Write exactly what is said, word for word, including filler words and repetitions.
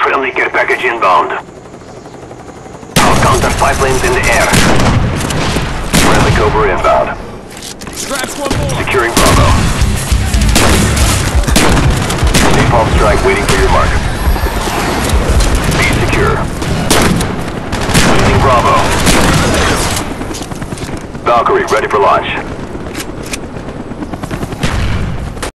Friendly care package inbound. I'll counter five lanes in the air. Friendly Cobra inbound. Scratch one more. Securing Bravo. Napalm strike waiting for your mark. Be secure. Losing Bravo. Valkyrie ready for launch.